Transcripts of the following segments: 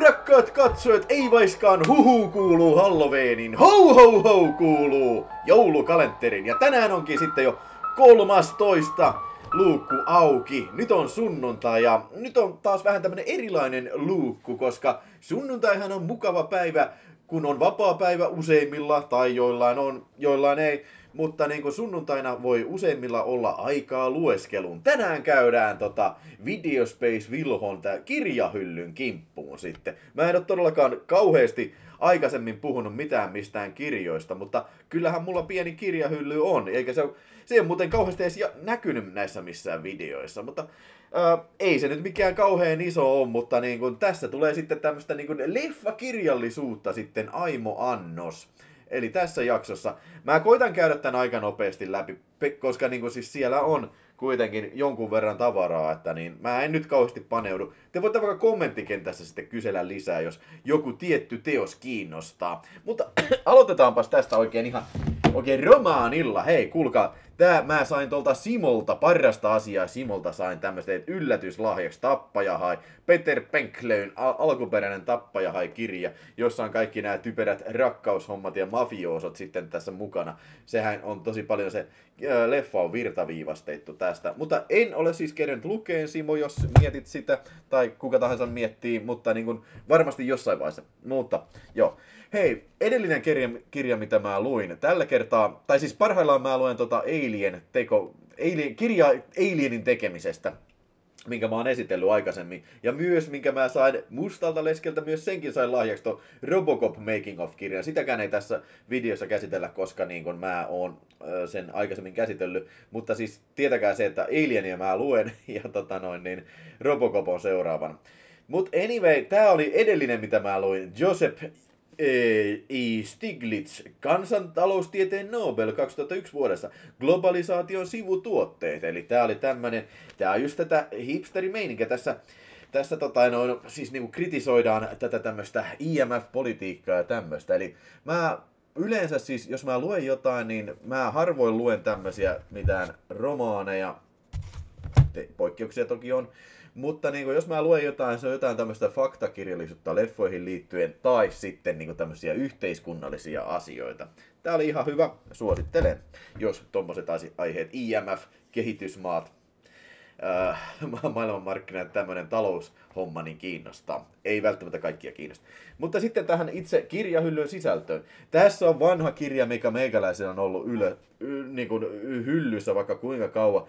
Rakkaat katsojat, ei vaiskaan huhu kuuluu Halloweenin, ho ho ho kuuluu joulukalenterin. Ja tänään onkin sitten jo 13. luukku auki. Nyt on sunnuntai ja nyt on taas vähän tämmönen erilainen luukku, koska sunnuntaihan on mukava päivä, kun on vapaa päivä useimmilla, tai joillain on, joillain ei. Mutta niin kuin sunnuntaina voi useimmilla olla aikaa lueskeluun. Tänään käydään Videospace Vilhon kirjahyllyn kimppuun sitten. Mä en ole todellakaan kauheasti aikaisemmin puhunut mitään mistään kirjoista, mutta kyllähän mulla pieni kirjahylly on, eikä se ole muuten kauheasti edes näkynyt näissä missään videoissa, mutta ei se nyt mikään kauhean iso on, mutta niin kun, tässä tulee sitten tämmöistä niin kun leffakirjallisuutta sitten Aimo Annos. Eli tässä jaksossa mä koitan käydä tämän aika nopeasti läpi, koska niin siis siellä on kuitenkin jonkun verran tavaraa, että niin mä en nyt kauheasti paneudu. Te voitte vaikka kommenttikentässä sitten kysellä lisää, jos joku tietty teos kiinnostaa. Mutta aloitetaanpas tästä oikein romaanilla. Hei, kuulkaa, mä sain tuolta Simolta, parasta asiaa Simolta sain tämmöistä yllätyslahjaksi Tappajahai. Peter Penklöyn alkuperäinen Tappajahai-kirja, jossa on kaikki nämä typerät rakkaushommat ja mafioosot sitten tässä mukana. Sehän on tosi paljon se leffa on virtaviivastettu tästä. Mutta en ole siis kerennyt lukeen, Simo, jos mietit sitä, tai kuka tahansa miettii, mutta niin kuin varmasti jossain vaiheessa. Mutta joo. Hei, edellinen kirja, mitä mä luin, tällä kertaa, tai siis parhaillaan mä luen kirjaa Alienin tekemisestä, minkä mä oon esitellyt aikaisemmin, ja myös minkä mä sain Mustalta Leskeltä, myös senkin sain lahjaksi tuon Robocop Making of-kirjan. Sitäkään ei tässä videossa käsitellä, koska niin kun mä oon sen aikaisemmin käsitellyt, mutta siis tietäkää se, että Alienia mä luen, ja Robocop on seuraavan. Mut anyway, tää oli edellinen, mitä mä luin, Joseph Stiglitz, kansantaloustieteen Nobel 2001 vuodessa, globalisaation sivutuotteet. Eli tää oli tämmönen, tää on just tätä hipsterimeininkiä tässä siis niinku kritisoidaan tätä tämmöstä IMF-politiikkaa ja tämmöstä. Eli mä yleensä siis, jos mä luen jotain, niin mä harvoin luen tämmösiä mitään romaaneja, poikkeuksia toki on, mutta niin jos mä luen jotain, se on jotain tämmöistä faktakirjallisuutta leffoihin liittyen tai sitten niin tämmöisiä yhteiskunnallisia asioita. Tää oli ihan hyvä, suosittelen, jos tommoset aiheet, IMF, kehitysmaat, maailmanmarkkinat, tämmönen taloushomma niin kiinnostaa. Ei välttämättä kaikkia kiinnosta. Mutta sitten tähän itse kirjahyllyn sisältöön. Tässä on vanha kirja, mikä meikäläisen on ollut hyllyssä vaikka kuinka kauan.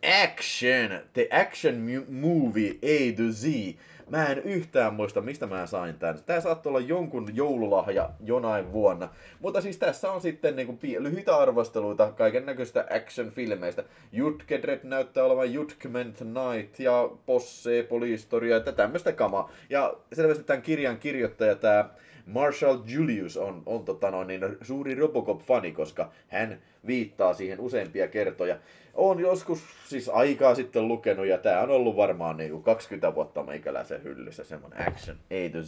The Action Movie A to Z. Mä en yhtään muista, mistä mä sain tän. Tää saattoi olla jonkun joululahja jonain vuonna. Mutta siis tässä on sitten lyhyitä arvosteluita kaiken näköistä action-filmeistä. Judgedred näyttää olevan Judgment Night ja Posse, Polistoria ja tämmöistä kamaa. Ja selvästi tämän kirjan kirjoittaja, tää Marshall Julius on suuri Robocop-fani, koska hän viittaa siihen useampia kertoja. Olen joskus siis aikaa sitten lukenut, ja tää on ollut varmaan 20 vuotta meikäläisen hyllyssä, semmonen Action A to Z.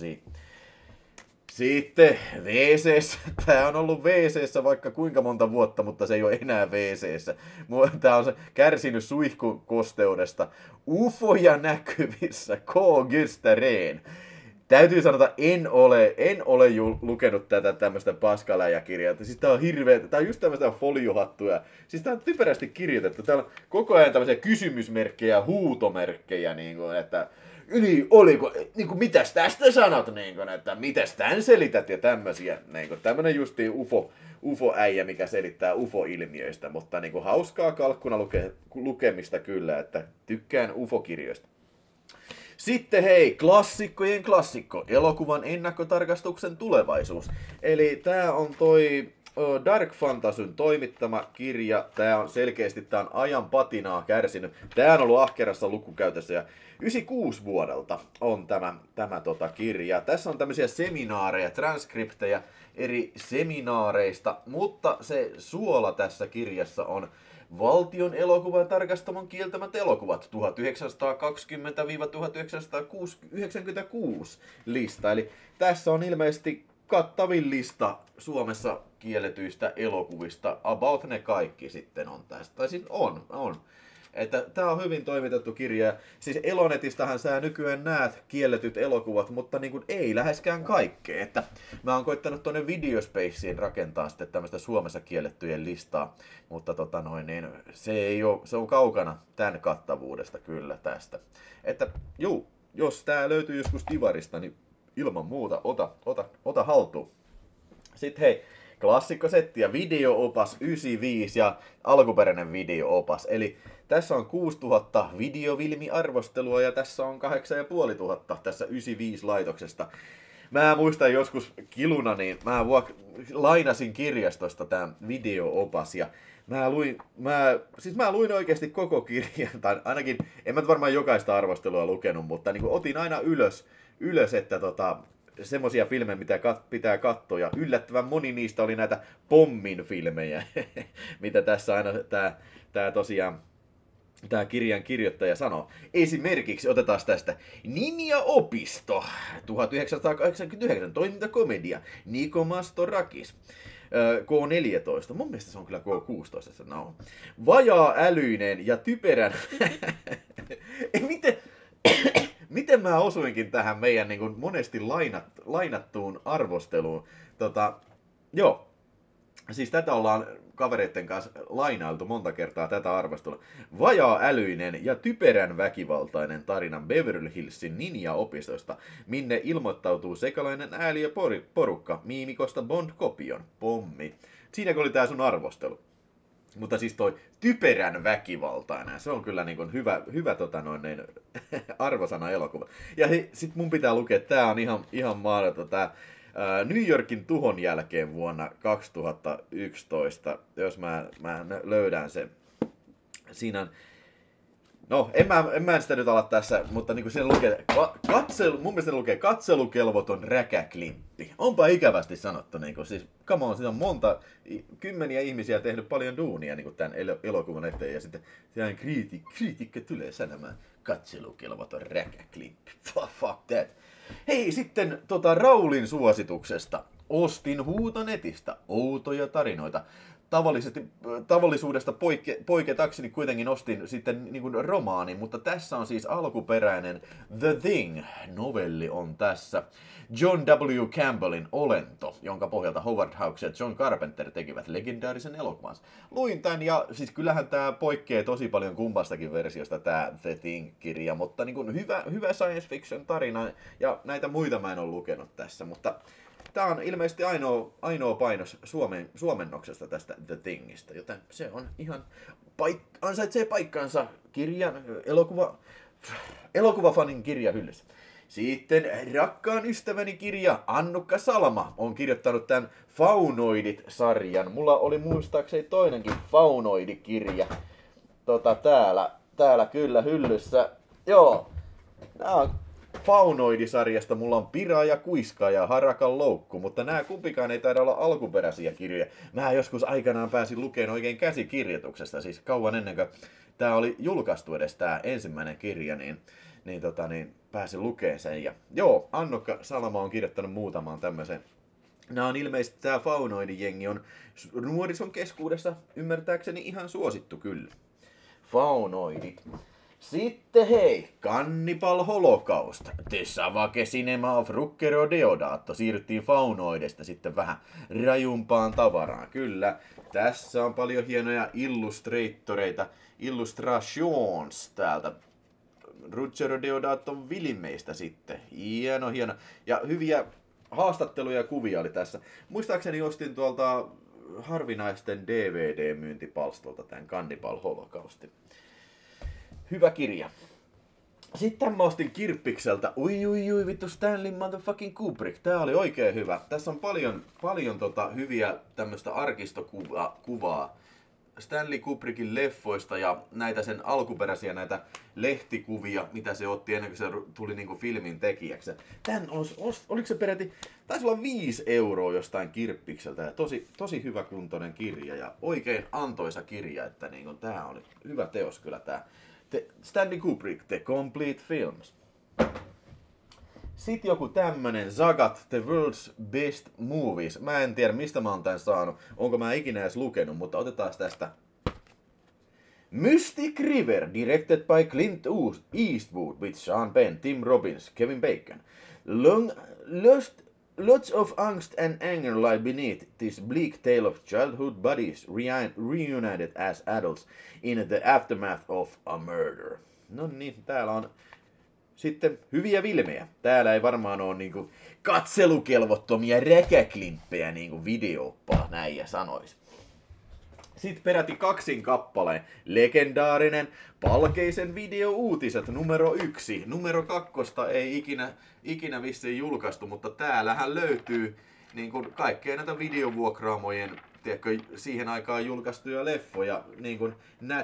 Sitten WC:ssä. Tää on ollut WC:ssä vaikka kuinka monta vuotta, mutta se ei ole enää WC:ssä. Tää on kärsinyt suihkukosteudesta. Ufoja näkyvissä, K. Rehn. Täytyy sanoa, että en ole lukenut tätä tämmöistä paskaläjäkirjaa. Siis tää on hirveä, tää on just tämmöistä foliohattuja. Siis tää on typerästi kirjoitettu. Täällä on koko ajan tämmöisiä kysymysmerkkejä ja huutomerkkejä, että oliko, mitäs tästä sanot, että mitäs tän selität ja tämmöisiä. Tämmönen justiin UFO-äijä, mikä selittää UFO-ilmiöistä, mutta hauskaa kalkkuna lukemista kyllä, että tykkään UFO-kirjoista. Sitten hei, klassikkojen klassikko, elokuvan ennakkotarkastuksen tulevaisuus. Eli tää on toi Dark Fantasyn toimittama kirja. Tää on selkeästi ajan patinaa kärsinyt. Tää on ollut ahkerassa lukukäytössä ja 96 vuodelta on tämä kirja. Tässä on tämmöisiä seminaareja, transkriptejä eri seminaareista, mutta se suola tässä kirjassa on Valtion elokuvan tarkastamon kieltämät elokuvat 1920-1996 lista. Eli tässä on ilmeisesti kattavin lista Suomessa kielletyistä elokuvista. About ne kaikki sitten on tästä. Tai siis on. Että tää on hyvin toimitettu kirja. Siis Elonetistahan sä nykyään näet kielletyt elokuvat, mutta niin kuin ei läheskään kaikkea. Että mä oon koittanut tonne Videospaceen rakentaa sitten tämmöistä Suomessa kiellettyjen listaa. Mutta niin se on kaukana tämän kattavuudesta kyllä tästä. Että juu, jos tää löytyy joskus Divarista, niin ilman muuta ota haltuun. Sitten hei, klassikkosetti ja video-opas 95 ja alkuperäinen video-opas. Eli tässä on 6000 videofilmiarvostelua ja tässä on 8500 tässä 95 laitoksesta. Mä muistan joskus kiluna, niin lainasin kirjastosta tää video-opas ja mä luin oikeasti koko kirjan, tai ainakin, en mä varmaan jokaista arvostelua lukenut, mutta niin otin aina ylös että semmosia filmejä, mitä pitää katsoa, ja yllättävän moni niistä oli näitä pommin filmejä, mitä tässä aina tää kirjan kirjoittaja sanoo. Esimerkiksi otetaan tästä Ninja-opisto, 1989, toimintakomedia, Niko Mastorakis. K14. Mun mielestä se on kyllä K16. No. Vajaa-älyinen ja typerän... Miten mä osuinkin tähän meidän niin kuin monesti lainattuun arvosteluun? Joo. Siis tätä ollaan kavereiden kanssa lainailtu monta kertaa tätä arvostelua. Vajaa-älyinen ja typerän väkivaltainen tarina Beverly Hillsin Ninja-opistosta, minne ilmoittautuu sekalainen ääli ja porukka miimikosta Bond-kopion. Pommi. Siinäkö oli tää sun arvostelu? Mutta siis toi typerän väkivaltainen, se on kyllä niin kuin hyvä arvosana elokuva. Ja sit mun pitää lukea, että tää on ihan mahdoton tää New Yorkin tuhon jälkeen vuonna 2011, jos mä löydän sen. Siinä on, no, en mä sitä nyt ala tässä, mutta niin kuin siinä lukee, mun mielestä lukee katselukelvoton räkäklimppi. Onpa ikävästi sanottu, niin kuin, siis come on, siinä on kymmeniä ihmisiä tehnyt paljon duunia niin kuin tämän elokuvan eteen, ja sitten sehän kriitikko tulee sanomaan katselukelvoton räkäklimppi. Fuck that. Hei, sitten Raulin suosituksesta. Ostin Huutonetistä outoja tarinoita. Tavallisuudesta poiketakseni kuitenkin ostin sitten niin kuin romaani, mutta tässä on siis alkuperäinen The Thing-novelli on tässä. John W. Campbellin Olento, jonka pohjalta Howard Hawks ja John Carpenter tekivät legendaarisen elokuvansa. Luin tän ja siis kyllähän tää poikkeaa tosi paljon kummastakin versiosta tää The Thing-kirja, mutta niin kuin hyvä science fiction tarina ja näitä muita mä en ole lukenut tässä, mutta tää on ilmeisesti ainoa painos suomennoksesta tästä The Thingistä, joten se on ihan ansaitsee paikkansa elokuvafanin kirjahyllyssä. Sitten rakkaan ystäväni kirja Annukka Salma on kirjoittanut tämän Faunoidit-sarjan. Mulla oli muistaakseni toinenkin Faunoidikirja täällä kyllä hyllyssä. Joo, nää on Faunoidisarjasta mulla on Pira ja Kuiska ja Harakan loukku, mutta nämä kumpikaan ei taida olla alkuperäisiä kirjoja. Mä joskus aikanaan pääsin lukemaan oikein käsikirjoituksesta, siis kauan ennen kuin tää oli julkaistu edes tää ensimmäinen kirja, niin pääsin lukemaan sen. Ja joo, Annukka Salma on kirjoittanut muutamaan tämmöisen. Nämä on ilmeisesti, tää Faunoidi-jengi on nuorison keskuudessa ymmärtääkseni ihan suosittu kyllä. Faunoidit. Sitten hei, Cannibal Holocaust, The Savage Cinema of Ruggero Deodato. Siirryttiin Faunoidesta sitten vähän rajumpaan tavaraan. Kyllä, tässä on paljon hienoja illustrations täältä Ruggero Deodaton filmeistä sitten. Hieno. Ja hyviä haastatteluja ja kuvia oli tässä. Muistaakseni ostin tuolta harvinaisten DVD-myyntipalstolta tämän Cannibal Holocaustin. Hyvä kirja. Sitten mä ostin Kirppikseltä. Ui vittu Stanley motherfucking Kubrick. Tää oli oikein hyvä. Tässä on paljon hyviä tämmöstä arkistokuvaa Stanley Kubrickin leffoista ja näitä sen alkuperäisiä näitä lehtikuvia, mitä se otti ennen kuin se tuli niinku filmin tekijäksi. Tän oliko se peräti, taisi olla 5 € jostain Kirppikseltä ja tosi hyvä kuntoinen kirja ja oikein antoisa kirja, että niinku tää oli hyvä teos kyllä tää. Stanley Kubrick, The Complete Films. Sitten joku tämmönen Zagat, The World's Best Movies. Mä en tiedä mistä mä oon tän saanut. Onko mä ikinä edes lukenut, mutta otetaan tästä. Mystic River, directed by Clint Eastwood with Sean Penn, Tim Robbins, Kevin Bacon. Lots of angst and anger lie beneath this bleak tale of childhood buddies reunited as adults in the aftermath of a murder. No niin, täällä on sitten hyviä filmejä. Täällä ei varmaan ole niinku katselukelvottomia räkäklimppejä niinku videoppaa, näin ja sanois. Sitten peräti kaksin kappaleen legendaarinen Palkeisen video-uutiset numero 1. Numero 2 ei ikinä vissiin julkaistu, mutta täällähän löytyy niin kuin kaikkea näitä videovuokraamojen, tiedätkö, siihen aikaan julkaistuja leffoja niin kuin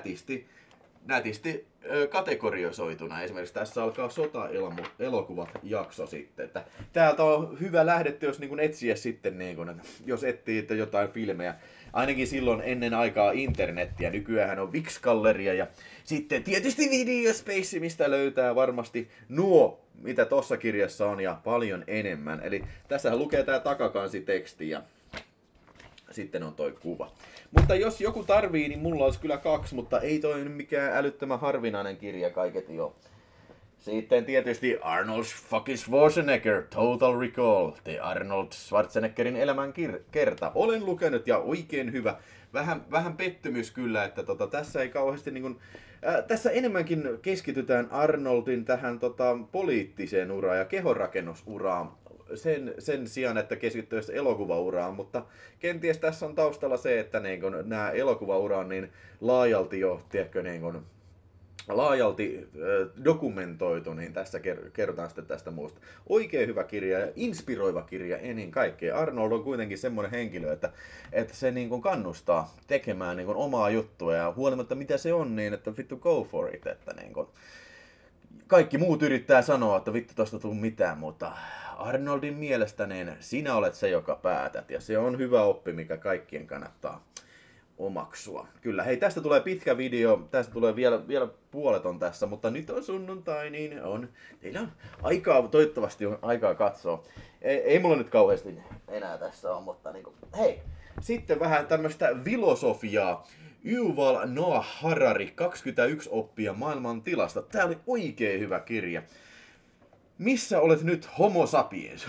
nätisti kategorisoituna. Esimerkiksi tässä alkaa sota-elokuvat jakso sitten. Että täältä on hyvä lähdetty, jos niin kuin etsiä sitten, niin kuin, jos etsii jotain filmejä. Ainakin silloin ennen aikaa internettiä. Nykyään on Vix-galleria ja sitten tietysti Videospace, mistä löytää varmasti nuo, mitä tossa kirjassa on ja paljon enemmän. Eli tässä lukee tää takakansiteksti ja sitten on toi kuva. Mutta jos joku tarvii, niin mulla olisi kyllä 2, mutta ei toi mikään älyttömän harvinainen kirja kaiketi jo. Sitten tietysti Arnold fucking Schwarzenegger, Total Recall, The Arnold Schwarzeneggerin elämän kerta. Olen lukenut ja oikein hyvä. Vähän pettymys kyllä, että tässä ei kauheasti niin kuin, tässä enemmänkin keskitytään Arnoldin tähän poliittiseen uraan ja kehonrakennusuraan. Sen sijaan, että keskittyisi elokuvauraan, mutta kenties tässä on taustalla se, että niin kun, nämä elokuvaura on niin laajalti jo, tiedätkö, niin kun, laajalti dokumentoitu, niin tässä kerrotaan sitten tästä muusta. Oikein hyvä kirja ja inspiroiva kirja ennen kaikkea. Arnold on kuitenkin semmoinen henkilö, että se niin kuin kannustaa tekemään niin kuin omaa juttua ja huolimatta mitä se on, niin että vittu go for it. Että niin kuin, kaikki muut yrittää sanoa, että vittu tosta tuu mitään, mutta Arnoldin mielestä niin sinä olet se, joka päätät. Ja se on hyvä oppi, mikä kaikkien kannattaa omaksua. Kyllä, hei, tästä tulee pitkä video, tästä tulee vielä puolet on tässä, mutta nyt on sunnuntai, niin teillä on aikaa, toivottavasti on aikaa katsoa. Ei mulla nyt kauheasti enää tässä on, mutta niinku, hei, sitten vähän tämmöistä filosofiaa. Yuval Noah Harari, 21 oppia maailman tilasta. Tää oli oikein hyvä kirja. Missä olet nyt Homo sapiens?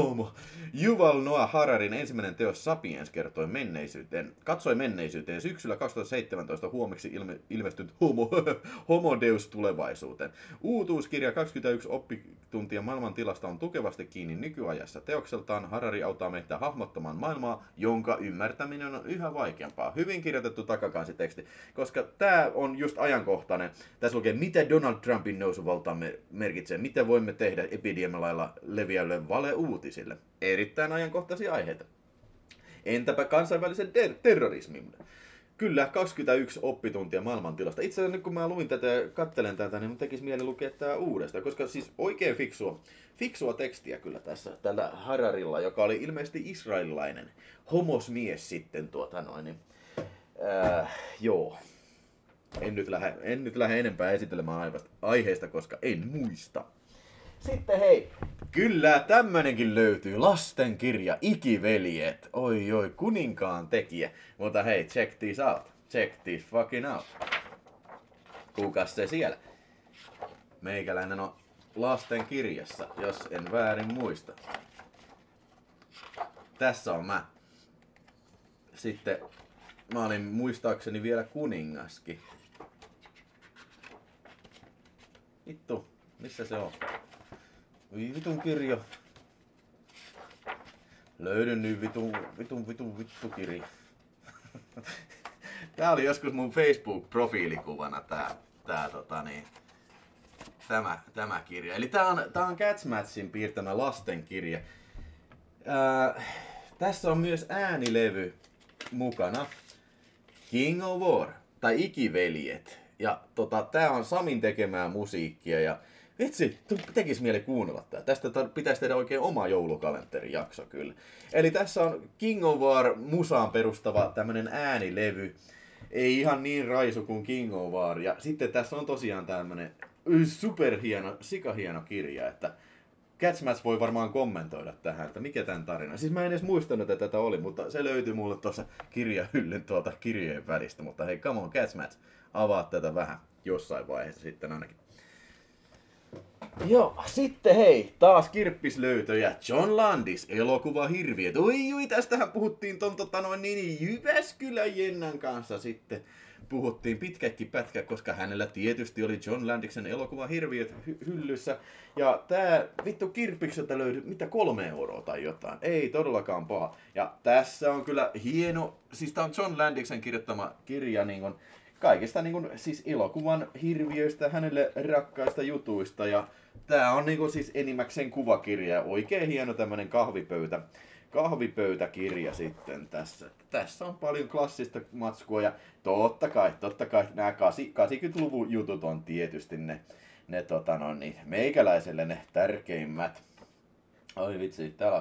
Yuval Noah Hararin ensimmäinen teos Sapiens katsoi menneisyyteen syksyllä 2017 huomeksi ilmestynyt Homo Deus tulevaisuuteen. Uutuuskirja 21 oppituntia maailman tilasta on tukevasti kiinni nykyajassa. Teokseltaan Harari auttaa meitä hahmottamaan maailmaa, jonka ymmärtäminen on yhä vaikeampaa. Hyvin kirjoitettu takakansiteksti, koska tää on just ajankohtainen. Tässä lukee, mitä Donald Trumpin nousuvaltaan merkitsee, mitä voimme tehdä epidemialailla leviäville valeuutisille. Erittäin ajankohtaisia aiheita. Entäpä kansainvälisen terrorismin? Kyllä, 21 oppituntia maailmantilasta. Itse asiassa nyt kun mä luin tätä ja katselen tätä, niin mun tekisi mieli lukea tää uudestaan, koska siis oikein fiksua tekstiä kyllä tässä tällä Hararilla, joka oli ilmeisesti israelilainen homosmies sitten joo. En nyt lähde enempää esittelemään aiheesta, koska en muista. Sitten hei, kyllä tämmönenkin löytyy, lastenkirja Ikiveljet, oi kuninkaan tekijä. Mutta hei, check this out, check this fucking out. Kukas se siellä? Meikäläinen on lastenkirjassa, jos en väärin muista. Tässä on mä. Sitten mä olin muistaakseni vielä kuningaskin. Vittu, missä se on? Vitun kirja. Löydyn nyt vittu kirja. Tää oli joskus mun Facebook-profiilikuvana tämä kirja. Eli tää on Catsmatchin piirtämä lastenkirja. Tässä on myös äänilevy mukana. King of War, tai Ikiveljet. Ja tää on Samin tekemää musiikkia ja vitsi, tekis mieli kuunnella tää. Tästä pitäisi tehdä oikein oma joulukalenterijakso kyllä. Eli tässä on King of War musaan perustava tämmönen äänilevy. Ei ihan niin raisu kuin King of War. Ja sitten tässä on tosiaan tämmönen superhieno, sikahieno kirja, että Catsmatch voi varmaan kommentoida tähän, että mikä tämän tarina. Siis mä en edes muistanut, että tätä oli, mutta se löytyi mulle tuossa kirjahyllyn tuolta kirjojen välistä. Mutta hei, come on, Catsmatch, avaa tätä vähän jossain vaiheessa sitten ainakin. Joo, sitten hei, taas kirppislöytöjä. John Landis, elokuva Hirviöt. Oi, tästähän puhuttiin ton Jyväskylän Jennan kanssa sitten. Puhuttiin pitkäkin pätkä, koska hänellä tietysti oli John Landiksen elokuva Hirviöt hyllyssä. Ja tää vittu kirppikseltä löytyi, mitä 3 euroa tai jotain. Ei todellakaan paha. Ja tässä on kyllä hieno, siis tää on John Landiksen kirjoittama kirja niin kun, kaikista niin kun, siis elokuvan hirviöistä, hänelle rakkaista jutuista. Ja tää on niin kun, siis enimmäkseen kuvakirja. Oikein hieno tämmönen kahvipöytäkirja sitten tässä. Tässä on paljon klassista matskua ja totta kai nämä 80-luvun jutut on tietysti ne meikäläiselle ne tärkeimmät. Oi vitsi, täällä on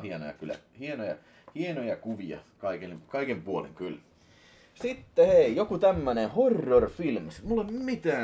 hienoja kuvia kaiken puolin kyllä. Sitten hei, joku tämmönen horror films. Mulla ei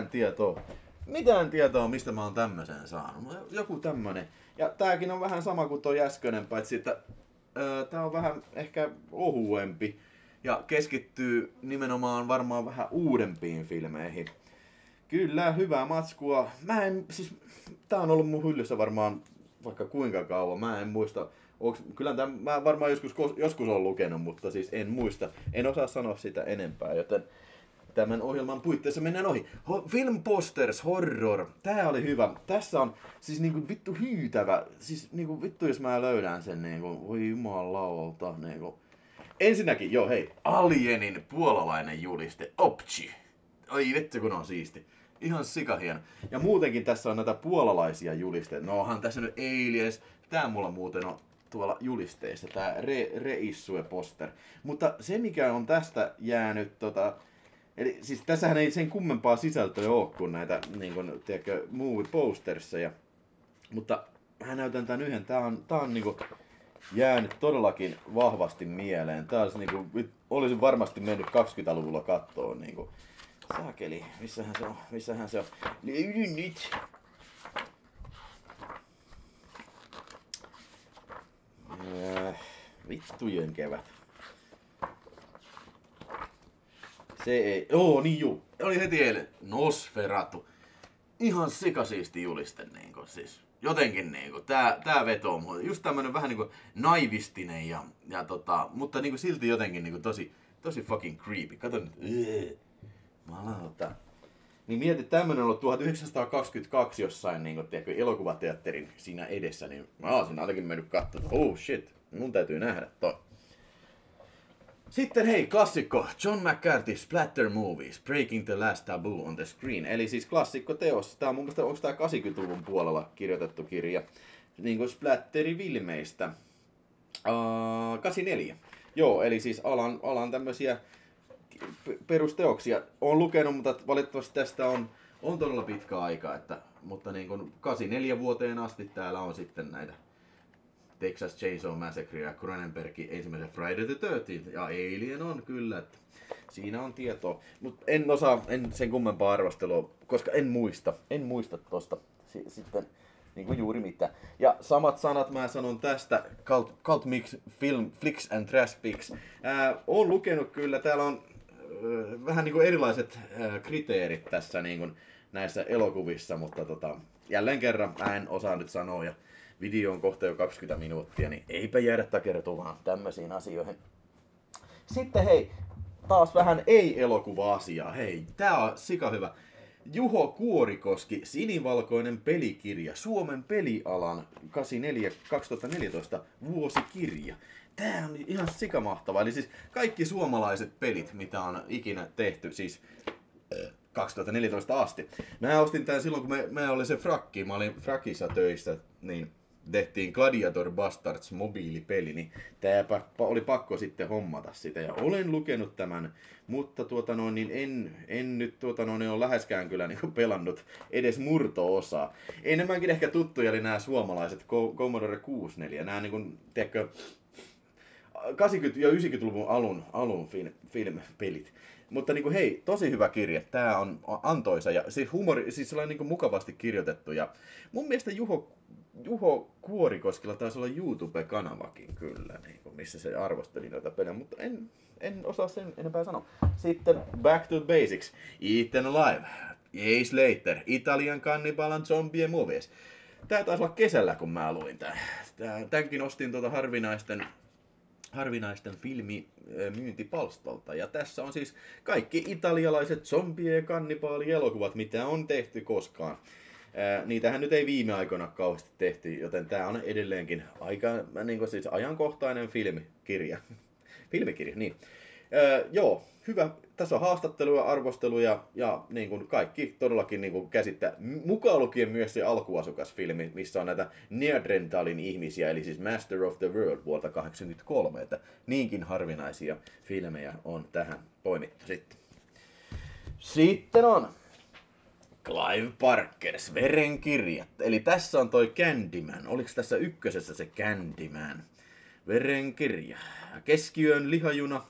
mitään tietoa, mistä mä oon tämmösen saanut. Joku tämmönen. Ja tääkin on vähän sama kuin toi äskeinen, paitsi että tää on vähän ehkä ohuempi ja keskittyy nimenomaan varmaan vähän uudempiin filmeihin. Kyllä, hyvää matskua. Tää on ollut mun hyllyssä varmaan vaikka kuinka kauan. Mä en muista. Kyllä mä varmaan joskus olen lukenut, mutta siis en muista. En osaa sanoa sitä enempää, joten tämän ohjelman puitteissa mennään ohi. Film Posters Horror. Tää oli hyvä. Tässä on siis niinku vittu hyytävä. Siis niinku vittu jos mä löydän sen niinku. Voi jumalauta niinku. Ensinnäkin, joo hei. Alienin puolalainen juliste. Opchi. Oi vittu kun on siisti. Ihan sikahieno. Ja muutenkin tässä on näitä puolalaisia julisteita. No onhan tässä nyt Aliens. Tää mulla muuten on tuolla julisteissa. Tää Reissue poster. Mutta se mikä on tästä jäänyt eli siis tässähän ei sen kummempaa sisältöä ole kuin näitä niin kuin, tiedätkö, movie posterseja. Mutta mä näytän tän yhden. Tää on niin kuin jäänyt todellakin vahvasti mieleen. Tää olisi, niin kuin, olisin varmasti mennyt 20-luvulla kattoon. Niin kuin, saakeli, missähän se on? Nyt. Vittujen kevät. Se ei... niin juu. Oli heti eilen. Nosferatu. Ihan sikasiisti juliste niinku siis. Jotenkin niinku. Tää vetoo mua. Just tämmönen vähän niinku naivistinen ja mutta niinku silti jotenkin niinku tosi fucking creepy. Kato nyt. Malauta. Niin mietit, tämmönen on ollut 1922 jossain niinku, tiedätkö, elokuvateatterin siinä edessä, niin mä olisin ainakin mennyt katsomaan. Oh shit, mun täytyy nähdä toi. Sitten hei, klassikko. John McCarthy Splatter Movies, Breaking the Last Taboo on the Screen. Eli siis klassikkoteos. Tää on mun mielestä, onko tää 80-luvun puolella kirjoitettu kirja? Niinku splatterivilmeistä. 84. Joo, eli siis alan tämmösiä perusteoksia. Olen lukenut, mutta valitettavasti tästä on todella pitkä aika. Mutta niin kuin 84 vuoteen asti täällä on sitten näitä Texas Chainsaw Massacre ja Cronenbergin ensimmäisen Friday the 13th ja Alien on kyllä, että siinä on tietoa. Mutta en sen kummempaa arvostelua, koska en muista tosta sitten niin kuin juuri mitään. Ja samat sanat mä sanon tästä Cult Mix Film Flicks and Trash Pics. Oon lukenut kyllä, täällä on vähän niin kuin erilaiset kriteerit tässä niin kuin näissä elokuvissa, mutta jälleen kerran mä en osaa nyt sanoa ja video on kohta jo 20 minuuttia, niin eipä jäädä takertumaan tämmöisiin asioihin. Sitten hei, taas vähän ei-elokuva-asiaa. Hei, tää on sika hyvä. Juho Kuorikoski, sinivalkoinen pelikirja, Suomen pelialan 2014 vuosikirja. Tää on ihan sikamahtava. Eli siis kaikki suomalaiset pelit, mitä on ikinä tehty, siis 2014 asti. Mä ostin tän silloin, kun mä olin se frakki, mä olin frakissa töissä, niin tehtiin Gladiator Bastards mobiilipeli, niin tää oli pakko sitten hommata sitä. Ja olen lukenut tämän, mutta niin en nyt ole läheskään kyllä niin pelannut edes murto-osaa. Enemmänkin ehkä tuttuja oli nämä suomalaiset Commodore 64, nämä niin kuin, tiedätkö, 80- ja 90-luvun alun film-pelit. Mutta niin kuin, hei, tosi hyvä kirja. Tää on antoisa ja siis sellainen niin kuin mukavasti kirjoitettu. Ja mun mielestä Juho Juho Kuorikoskilla taisi olla YouTube-kanavakin kyllä, niin kuin, missä se arvosteli noita pelejä, mutta en osaa sen enempää sanoa. Sitten Back to Basics, Eaten Alive, Years Later, Italian Cannibal and Zombie Movies. Tää taisi olla kesällä, kun mä luin tää. Tämänkin ostin harvinaisten filmimyyntipalstalta. Ja tässä on siis kaikki italialaiset zombie- ja kannibaalielokuvat, mitä on tehty koskaan. Niitähän nyt ei viime aikoina kauheasti tehty, joten tää on edelleenkin aika siis ajankohtainen filmikirja. Filmikirja, niin. Joo, hyvä. Tässä on haastatteluja, arvosteluja ja niin kuin kaikki todellakin niin kuin käsittää. Mukaan lukien myös se alkuasukasfilmi, missä on näitä Neandertalin ihmisiä, eli siis Master of the World vuodelta 1983. Että niinkin harvinaisia filmejä on tähän poimittu sitten. Sitten on Clive Barkers Verenkirjat. Eli tässä on toi Candyman. Oliko tässä ykkösessä se Candyman? Verenkirja. Keskiyön lihajuna.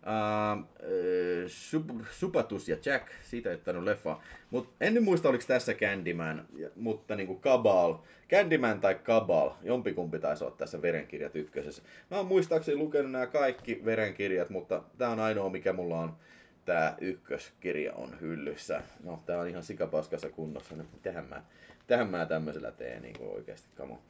Supatus ja Jack, siitä ei ottanut leffaa. Mut en nyt muista oliko tässä Candyman, mutta niinku Cabal, Candyman tai Cabal, jompikumpi taisi olla tässä Verenkirjat ykkösessä. Mä oon muistaakseni lukenut nämä kaikki Verenkirjat, mutta tää on ainoa mikä mulla on. Tää ykköskirja on hyllyssä. No tää on ihan sikapaskassa kunnossa, niin tähän mä tämmöisellä teen niinku oikeesti kamo.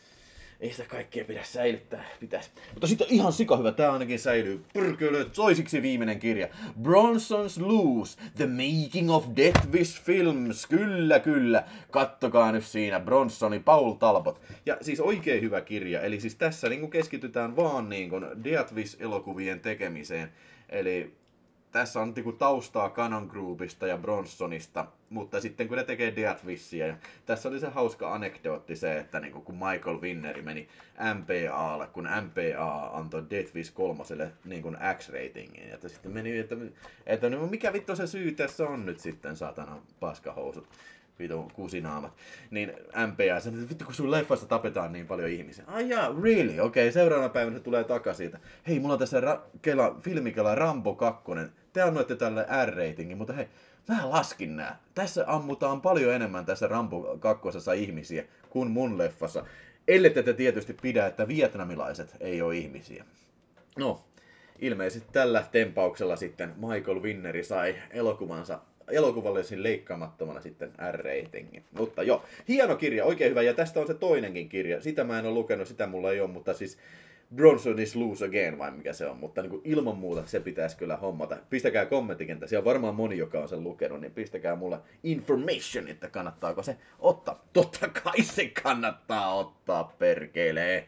Ei sitä kaikkea pidä säilyttää, pitäis. Mutta sitten on ihan sikahyvä, tää ainakin säilyy. Pyrkölö, toisiksi viimeinen kirja. Bronson's Loose, The Making of Death Wish Films. Kyllä. Kattokaa nyt siinä, Bronsoni, Paul Talbot. Ja siis oikein hyvä kirja, eli siis tässä niinku keskitytään vaan niinku Death Wish-elokuvien tekemiseen. Eli tässä on niinku taustaa Cannon Groupista ja Bronsonista, mutta sitten kun ne tekee Death Wishia, ja tässä oli se hauska anekdootti se, että niinku kun Michael Winneri meni MPAlle, kun MPA antoi Death Wish 3 niinku X-ratingin, että sitten meni, että no mikä vittu se syy tässä on nyt sitten, saatana paskahousut. Vitun kusinaamat. Niin MPA sanoi, että vittu kun sun leffassa tapetaan niin paljon ihmisiä. Ai jaa, really? Okei, seuraavana päivänä se tulee takaisin siitä. Hei, mulla on tässä filmikela Rambo 2. Te annoitte tälle R-ratingin, mutta hei, mä laskin nää. Tässä ammutaan paljon enemmän tässä Rambo 2 ihmisiä kuin mun leffassa. Ellette te tietysti pidä, että vietnamilaiset ei ole ihmisiä. No, ilmeisesti tällä tempauksella sitten Michael Winneri sai elokuvallisin leikkaamattomana sitten R-ratingin. Mutta joo, hieno kirja, oikein hyvä. Ja tästä on se toinenkin kirja. Sitä mä en ole lukenut, sitä mulla ei ole, mutta siis Bronson is Loose Again, vai mikä se on. Mutta niin kuin ilman muuta se pitäisi kyllä hommata. Pistäkää kommenttikentä, siellä on varmaan moni, joka on sen lukenut, niin pistäkää mulle information, että kannattaako se ottaa. Totta kai se kannattaa ottaa, perkelee.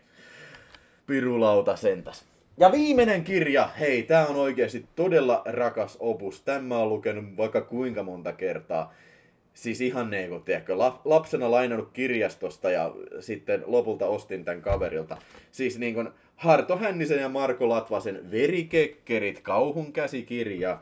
Pirulauta sentäs. Ja viimeinen kirja, hei, tää on oikeasti todella rakas opus. Tämän mä oon lukenut vaikka kuinka monta kertaa. Siis ihan niin kuin, tiedätkö, lapsena lainannut kirjastosta ja sitten lopulta ostin tämän kaverilta. Siis niin kuin Harto Hännisen ja Marko Latvasen Verikekkerit, kauhun käsikirja.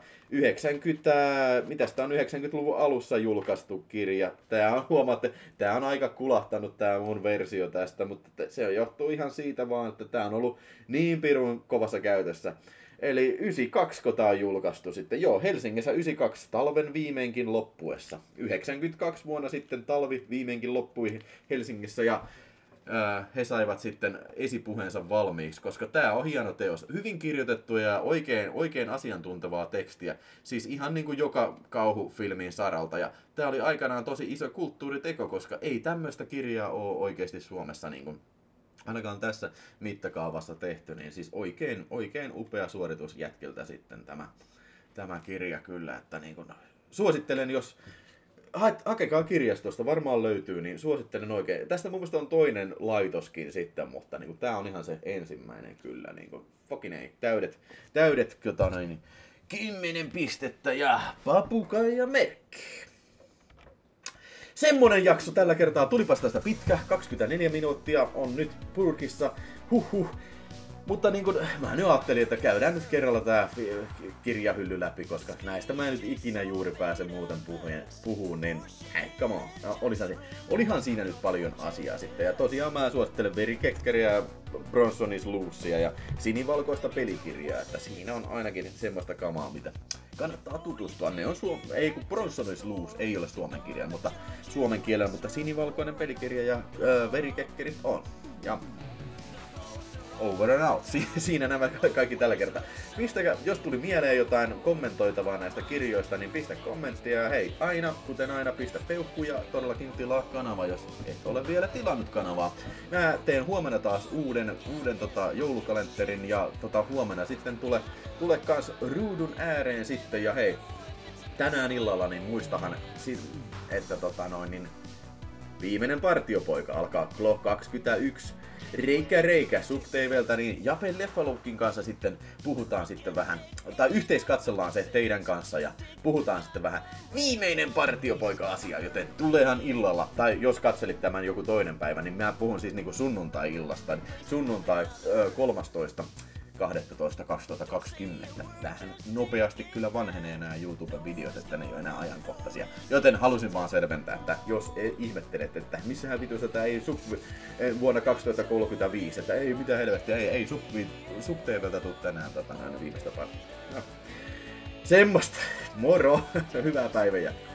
90-luvun alussa julkaistu kirja. Tää on, huomaatte, tää on aika kulahtanut tää mun versio tästä, mutta se johtuu ihan siitä vaan, että tää on ollut niin pirun kovassa käytössä. Eli 92 kun tää on julkaistu sitten. Joo, Helsingissä 92 talven viimeinkin loppuessa. 92 vuonna sitten talvi viimeinkin loppui Helsingissä ja he saivat sitten esipuheensa valmiiksi, koska tää on hieno teos. Hyvin kirjoitettu ja oikein asiantuntevaa tekstiä. Siis ihan niin kuin joka kauhufilmin saralta. Ja tää oli aikanaan tosi iso kulttuuriteko, koska ei tämmöistä kirjaa ole oikeasti Suomessa niin kuin ainakaan tässä mittakaavassa tehty, niin siis oikein upea suoritus jätkiltä sitten tämä kirja kyllä, että niin kun, suosittelen, jos hakekaa kirjastosta, varmaan löytyy, niin suosittelen oikein. Tästä mun mielestä on toinen laitoskin sitten, mutta niin tää on ihan se ensimmäinen kyllä, niin kun, fucking ei, täydet 10 pistettä ja papukaija merkki. Semmonen jakso tällä kertaa, tulipas tästä pitkä, 24 minuuttia on nyt purkissa, Mutta niin kun, mä nyt ajattelin, että käydään nyt kerralla tää kirjahylly läpi, koska näistä mä en nyt ikinä juuri pääse muuten puhuun, niin come on. No, olihan siinä nyt paljon asiaa sitten. Ja tosiaan mä suosittelen Verikekkeriä, Bronson is Loosea ja sinivalkoista pelikirjaa, että siinä on ainakin semmoista kamaa, mitä kannattaa tutustua. Ne on ei kun Bronsonis Blues ei ole suomen kirja, mutta suomen kielellä, mutta sinivalkoinen pelikirja ja verikekkerit on. Ja over and out. Siinä nämä kaikki tällä kertaa. Pistäkää, jos tuli mieleen jotain kommentoitavaa näistä kirjoista, niin pistä kommenttia. Ja hei, kuten aina, pistä peukku ja todellakin tilaa kanava, jos et ole vielä tilannut kanavaa. Mä teen huomenna taas uuden joulukalenterin ja huomenna sitten tule kans ruudun ääreen sitten. Ja hei, tänään illalla niin muistahan, että viimeinen partiopoika alkaa Clock 21. Reikä SubTVltä, niin Japen Leffalunkin kanssa sitten puhutaan sitten vähän, tai yhteiskatsellaan se teidän kanssa ja puhutaan sitten vähän viimeinen partiopoika-asia, joten tulehan illalla, tai jos katselit tämän joku toinen päivä, niin mä puhun siis niinku sunnuntai-illasta, sunnuntai 13.12.2020. Vähän nopeasti kyllä vanhenee nämä YouTube-videot, että ne ei ole enää ajankohtaisia. Joten halusin vaan selventää, että jos ihmettelet, että missähän vitussa tää ei vuonna 2035, että ei mitään helvettiä, ei SubTVltä tuu tänään viimeistä partia. No. Semmosta. Moro! Hyvää päivänjatkoa.